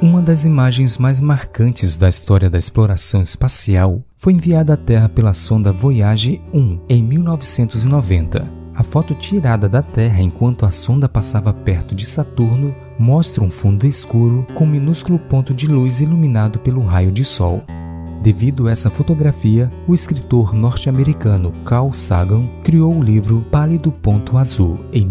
Uma das imagens mais marcantes da história da exploração espacial foi enviada à Terra pela sonda Voyage 1 em 1990. A foto tirada da Terra enquanto a sonda passava perto de Saturno mostra um fundo escuro com um minúsculo ponto de luz iluminado pelo raio de sol. Devido a essa fotografia, o escritor norte-americano Carl Sagan criou o livro Pálido Ponto Azul em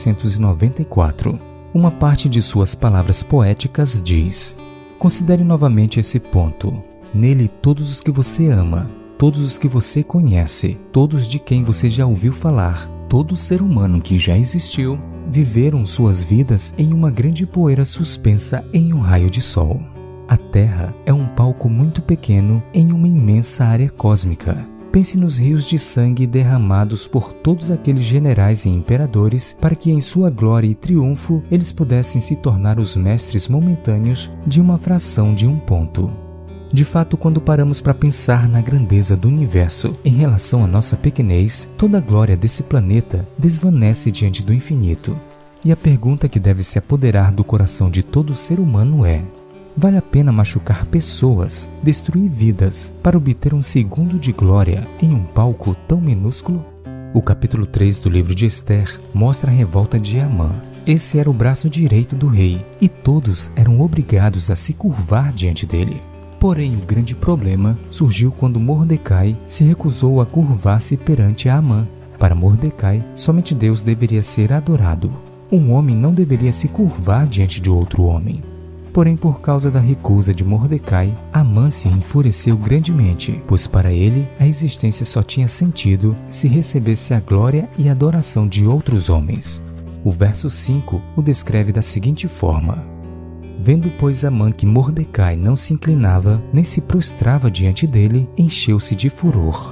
1994. Uma parte de suas palavras poéticas diz: considere novamente esse ponto. Nele todos os que você ama, todos os que você conhece, todos de quem você já ouviu falar, todo ser humano que já existiu, viveram suas vidas em uma grande poeira suspensa em um raio de sol. A Terra é um palco muito pequeno em uma imensa área cósmica. Pense nos rios de sangue derramados por todos aqueles generais e imperadores para que em sua glória e triunfo eles pudessem se tornar os mestres momentâneos de uma fração de um ponto. De fato, quando paramos para pensar na grandeza do universo em relação à nossa pequenez, toda a glória desse planeta desvanece diante do infinito. E a pergunta que deve se apoderar do coração de todo ser humano é: vale a pena machucar pessoas, destruir vidas, para obter um segundo de glória em um palco tão minúsculo? O capítulo 3 do livro de Esther mostra a revolta de Amã. Esse era o braço direito do rei, e todos eram obrigados a se curvar diante dele. Porém, o grande problema surgiu quando Mordecai se recusou a curvar-se perante Amã. Para Mordecai, somente Deus deveria ser adorado. Um homem não deveria se curvar diante de outro homem. Porém, por causa da recusa de Mordecai, Amã se enfureceu grandemente, pois para ele a existência só tinha sentido se recebesse a glória e adoração de outros homens. O verso 5 o descreve da seguinte forma: vendo, pois, Amã que Mordecai não se inclinava nem se prostrava diante dele, encheu-se de furor.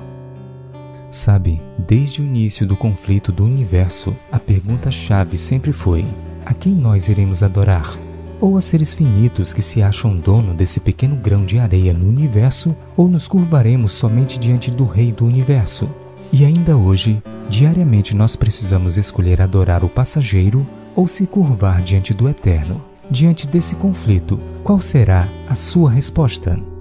Sabe, desde o início do conflito do universo, a pergunta-chave sempre foi: a quem nós iremos adorar? Ou a seres finitos que se acham dono desse pequeno grão de areia no universo, ou nos curvaremos somente diante do Rei do Universo? E ainda hoje, diariamente nós precisamos escolher adorar o passageiro ou se curvar diante do Eterno. Diante desse conflito, qual será a sua resposta?